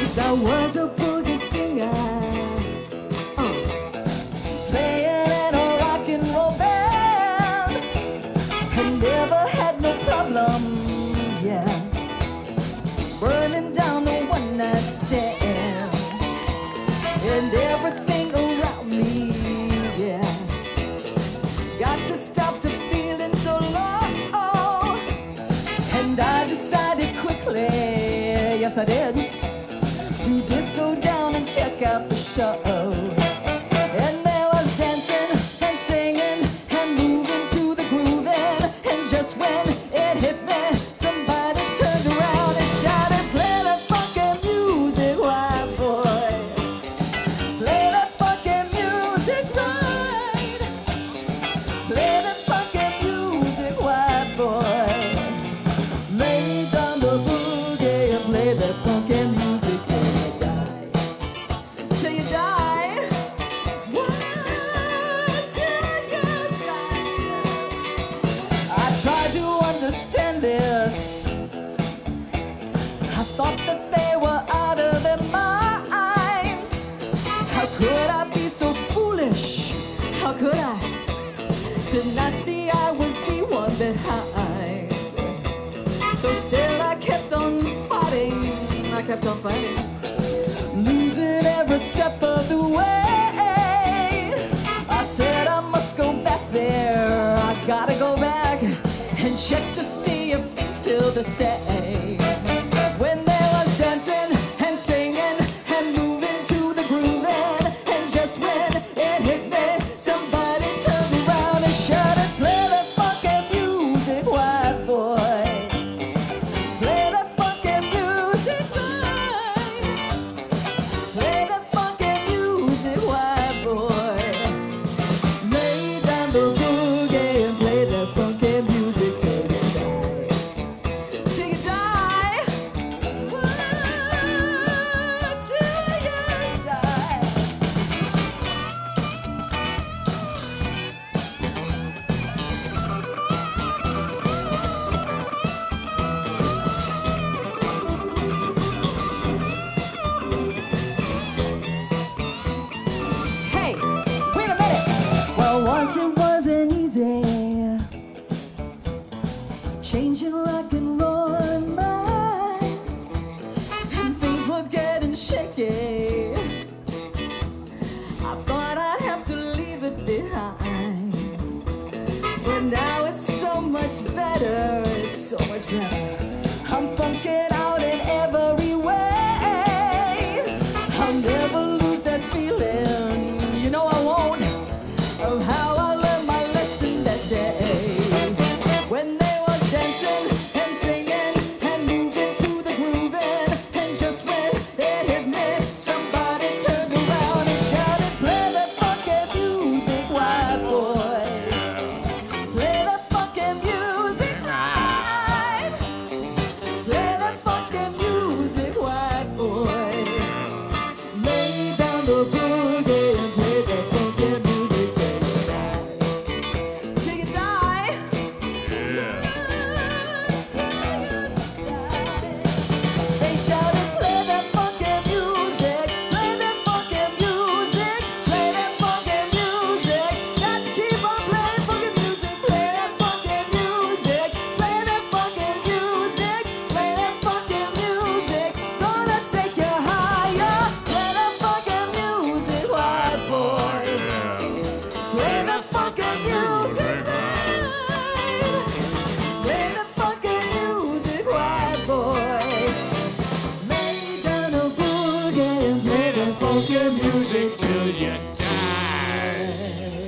since I was a boogie singer, playing in a rock and roll band, and never had no problems, yeah, burning down the one-night stands and everything around me, yeah. Got to stop to feeling so low, and I decided quickly, yes I did, to just go down and check out the show. And there was dancing and singing and moving to the grooving, and just when it hit me, somebody turned around and shouted, "Play that funky music, white boy. Play that funky music right. Play that funky music, white boy. Lay down the boogie and play that funky music till you die. Till you die. What? Till you die." I tried to understand this. I thought that they were out of their minds. How could I be so foolish? How could I? To not see I was the one behind. So still I kept on fighting. I kept on fighting, losing every step of the way. I said I must go back there. I gotta go back and check to see if things still the same. When there was dancing and singing and moving to the grooving, and just when it hit me, somebody turned around and shouted, "Play that funky music, white boy. Play that funky music right. Play that funky music, white boy. Lay down the boogie and play that funky music till you die. Till you die. What? Till you die." Hey, wait a minute. Well, once it wasn't easy, changing rock and roll minds, and things were getting shaky. I thought I'd have to leave it behind, but now it's so much better. It's so much better. I'm funking out in every way. I'll never lose that feeling, you know I won't, of how I learned my lesson that day. When they was dancing and singing and moving to the grooving, and just when it hit me, somebody turned around and shouted, "Play that funky music, white boy. Play that funky music right. Play that funky music, white boy. Lay down the boogie and play that funky music till you die. Till you die. Till you die." They shouted, "Play that funky music. Play that funky music. Play that funky music. Got to keep on playing funky music. Play that funky music. Play that funky music. Play that funky music. Gonna take you higher. Play that funky music, white boy. Play that funky music right. Play that funky music, white boy. Lay down a boogie and play that funky music till you die.